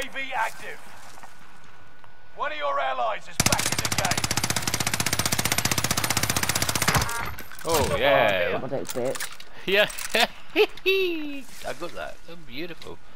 UAV active. One of your allies is back in the game. Oh yeah. Double date, bitch. Yeah. I got that. So beautiful.